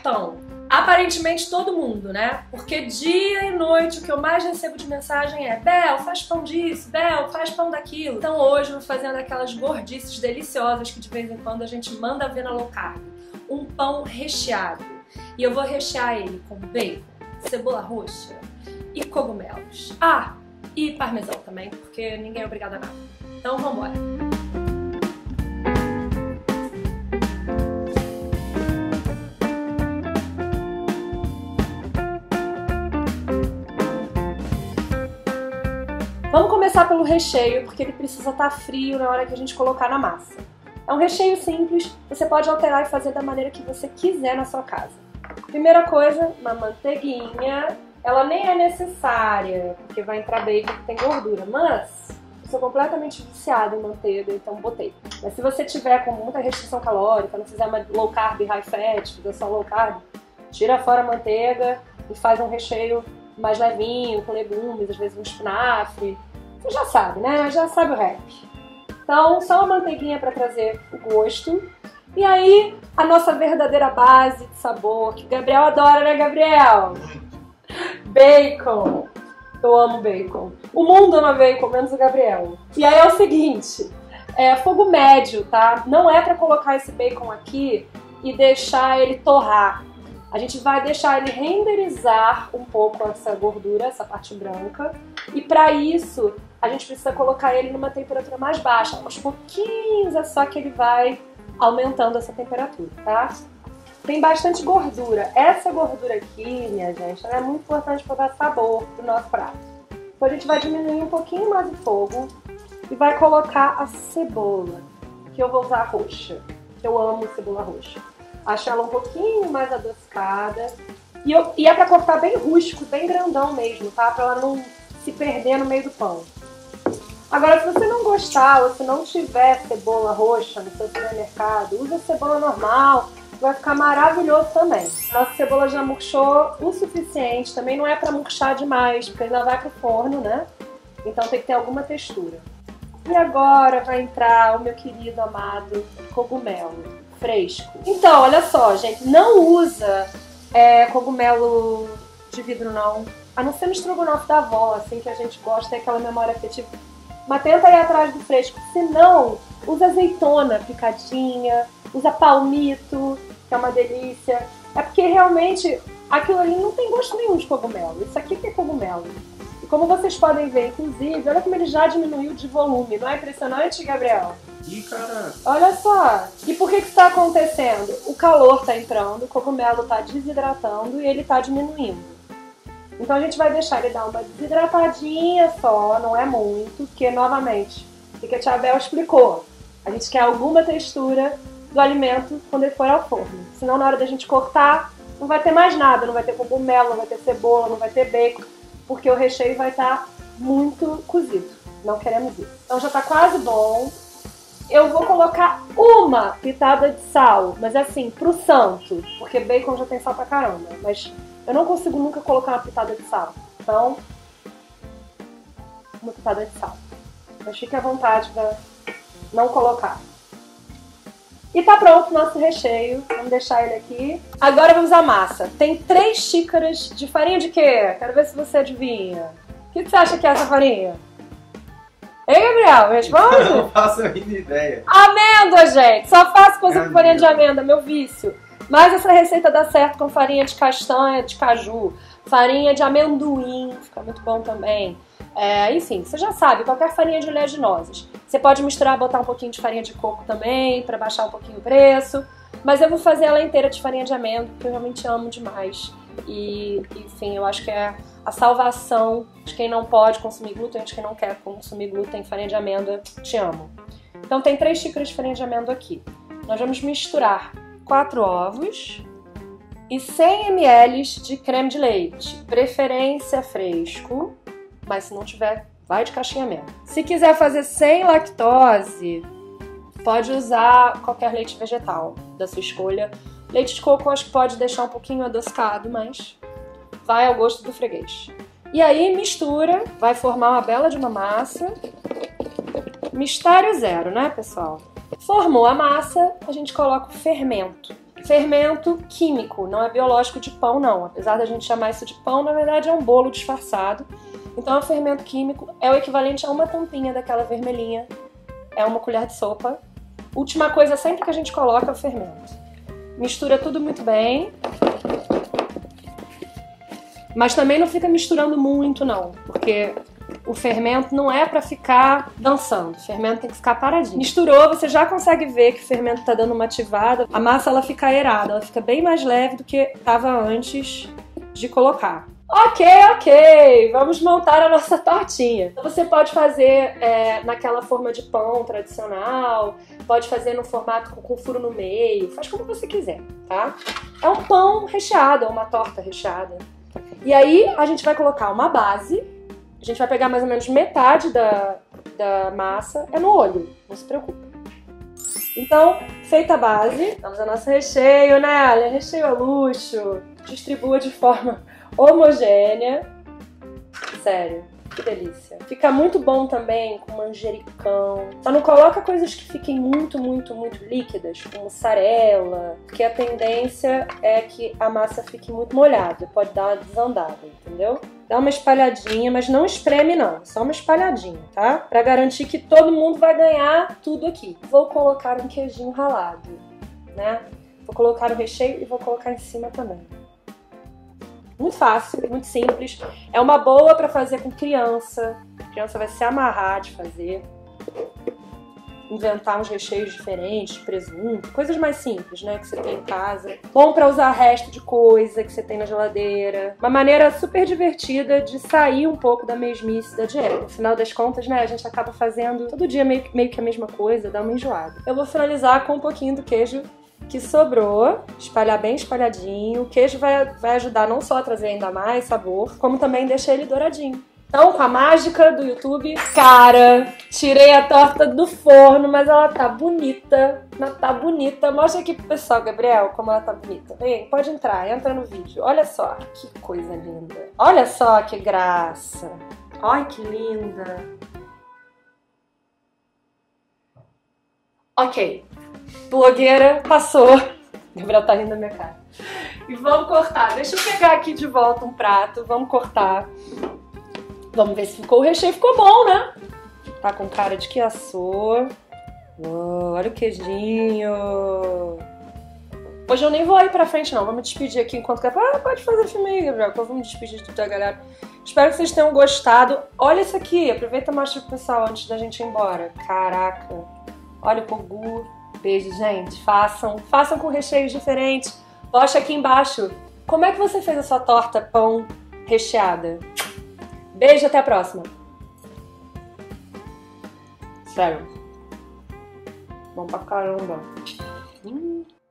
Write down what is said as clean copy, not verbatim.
cartão? Aparentemente todo mundo, né? Porque dia e noite o que eu mais recebo de mensagem é: Bel, faz pão disso, Bel, faz pão daquilo. Então hoje eu vou fazendo aquelas gordices deliciosas que de vez em quando a gente manda ver na low carb. Um pão recheado. E eu vou rechear ele com bacon, cebola roxa e cogumelos. Ah, e parmesão também, porque ninguém é obrigado a nada. Então vambora! Vamos começar pelo recheio, porque ele precisa estar frio na hora que a gente colocar na massa. É um recheio simples, você pode alterar e fazer da maneira que você quiser na sua casa. Primeira coisa, uma manteiguinha. Ela nem é necessária, porque vai entrar bacon que tem gordura, mas eu sou completamente viciada em manteiga, então botei. Mas se você tiver com muita restrição calórica, não fizer uma low carb, high fat, fizer só low carb, tira fora a manteiga e faz um recheio mais levinho, com legumes, às vezes um espinafre. Você já sabe, né? Já sabe o rap. Então, só uma manteiguinha para trazer o gosto. E aí, a nossa verdadeira base de sabor, que o Gabriel adora, né, Gabriel? Bacon. Eu amo bacon. O mundo ama bacon, menos o Gabriel. E aí é o seguinte, fogo médio, tá? Não é para colocar esse bacon aqui e deixar ele torrar. A gente vai deixar ele renderizar um pouco essa gordura, essa parte branca. E para isso, a gente precisa colocar ele numa temperatura mais baixa. Aos pouquinhos é só que ele vai aumentando essa temperatura, tá? Tem bastante gordura. Essa gordura aqui, minha gente, ela é muito importante para dar sabor pro nosso prato. Então a gente vai diminuir um pouquinho mais o fogo e vai colocar a cebola, que eu vou usar roxa. Eu amo cebola roxa. Acho ela um pouquinho mais adocicada. E é pra cortar bem rústico, bem grandão mesmo, tá? Pra ela não se perder no meio do pão. Agora, se você não gostar ou se não tiver cebola roxa no seu supermercado, usa cebola normal, vai ficar maravilhoso também. Nossa cebola já murchou o suficiente, também não é pra murchar demais, porque ainda vai pro forno, né? Então tem que ter alguma textura. E agora vai entrar o meu querido amado cogumelo fresco. Então, olha só, gente, não usa cogumelo de vidro não, a não ser no estrogonofe da avó, assim, que a gente gosta, tem aquela memória afetiva. Mas tenta ir atrás do fresco, se não, usa azeitona picadinha, usa palmito, que é uma delícia. É porque realmente aquilo ali não tem gosto nenhum de cogumelo, isso aqui que é cogumelo. E como vocês podem ver, inclusive, olha como ele já diminuiu de volume, não é impressionante, Gabriel? Ih, cara! Olha só! E por que que está acontecendo? O calor está entrando, o cogumelo está desidratando e ele está diminuindo. Então a gente vai deixar ele dar uma desidratadinha só, não é muito, porque, novamente, o que a Tia Bel explicou, a gente quer alguma textura do alimento quando ele for ao forno. Senão, na hora da gente cortar, não vai ter mais nada, não vai ter cogumelo, não vai ter cebola, não vai ter bacon, porque o recheio vai estar muito cozido. Não queremos isso. Então já está quase bom. Eu vou colocar uma pitada de sal, mas assim, pro santo, porque bacon já tem sal pra caramba, mas eu não consigo nunca colocar uma pitada de sal. Então, uma pitada de sal. Mas fique à vontade pra não colocar. E tá pronto o nosso recheio. Vamos deixar ele aqui. Agora vamos à massa. Tem 3 xícaras de farinha de quê? Quero ver se você adivinha. O que você acha que é essa farinha? Ei, Gabriel, responde? Eu não faço a mínima ideia. Amêndoa, gente! Só faço coisa com farinha de amêndoa, meu vício. Mas essa receita dá certo com farinha de castanha, de caju, farinha de amendoim, fica muito bom também. Enfim, você já sabe, qualquer farinha de oleaginosas. Você pode misturar, botar um pouquinho de farinha de coco também, para baixar um pouquinho o preço. Mas eu vou fazer ela inteira de farinha de amêndoa, porque eu realmente amo demais. E, enfim, eu acho que é a salvação de quem não pode consumir glúten, de quem não quer consumir glúten, farinha de amêndoa, te amo. Então tem 3 xícaras de farinha de amêndoa aqui. Nós vamos misturar 4 ovos e 100 ml de creme de leite, preferência fresco, mas se não tiver, vai de caixinha mesmo. Se quiser fazer sem lactose, pode usar qualquer leite vegetal da sua escolha. Leite de coco eu acho que pode deixar um pouquinho adocicado, mas vai ao gosto do freguês. E aí mistura, vai formar uma bela de uma massa. Mistério zero, né, pessoal? Formou a massa, a gente coloca o fermento. fermento químico, não é biológico de pão, não. Apesar da gente chamar isso de pão, na verdade é um bolo disfarçado. Então, o fermento químico é o equivalente a uma tampinha daquela vermelhinha. É uma colher de sopa. Última coisa sempre que a gente coloca é o fermento. Mistura tudo muito bem. Mas também não fica misturando muito, não. Porque o fermento não é pra ficar dançando. O fermento tem que ficar paradinho. Misturou, você já consegue ver que o fermento tá dando uma ativada. A massa, ela fica aerada. Ela fica bem mais leve do que estava antes de colocar. Ok. Vamos montar a nossa tortinha. Você pode fazer naquela forma de pão tradicional. Pode fazer no formato com furo no meio. Faz como você quiser, tá? É um pão recheado, é uma torta recheada. E aí, a gente vai colocar uma base. A gente vai pegar mais ou menos metade da massa. É no olho, não se preocupe. Então, feita a base, vamos ao nosso recheio, né? Olha, recheio a luxo. Distribua de forma homogênea. Sério, que delícia. Fica muito bom também com manjericão. Só não coloca coisas que fiquem muito líquidas, como mussarela, porque a tendência é que a massa fique muito molhada, pode dar uma desandada, entendeu? Dá uma espalhadinha, mas não espreme não, só uma espalhadinha, tá? Pra garantir que todo mundo vai ganhar tudo aqui. Vou colocar um queijinho ralado, né? Vou colocar o recheio e vou colocar em cima também. Muito fácil, muito simples. É uma boa pra fazer com criança. A criança vai se amarrar de fazer. Inventar uns recheios diferentes, presunto, coisas mais simples, né, que você tem em casa. Bom pra usar resto de coisa que você tem na geladeira. Uma maneira super divertida de sair um pouco da mesmice da dieta. No final das contas, né, a gente acaba fazendo todo dia meio que a mesma coisa, dá uma enjoada. Eu vou finalizar com um pouquinho do queijo que sobrou, espalhar bem espalhadinho. O queijo vai ajudar não só a trazer ainda mais sabor, como também deixar ele douradinho. Então, com a mágica do YouTube, cara, tirei a torta do forno, mas ela tá bonita. Ela tá bonita. Mostra aqui pro pessoal, Gabriel, como ela tá bonita. Vem, pode entrar, entra no vídeo. Olha só, que coisa linda. Olha só que graça. Ai, que linda. Ok. Blogueira passou. Gabriel tá rindo da minha cara. E vamos cortar. Deixa eu pegar aqui de volta um prato. Vamos cortar. Vamos ver se ficou. O recheio ficou bom, né? Tá com cara de que assou. Oh, olha o queijinho. Hoje eu nem vou ir pra frente, não. Vamos me despedir aqui enquanto... pode fazer filme aí, Gabriel, que eu vou me despedir da galera. Espero que vocês tenham gostado. Olha isso aqui. Aproveita e mostra pro pessoal antes da gente ir embora. Caraca. Olha o cogu. Beijo, gente. Façam com recheios diferentes. Posta aqui embaixo. Como é que você fez a sua torta pão recheada? Beijo, até a próxima. Sério. Bom pra caramba.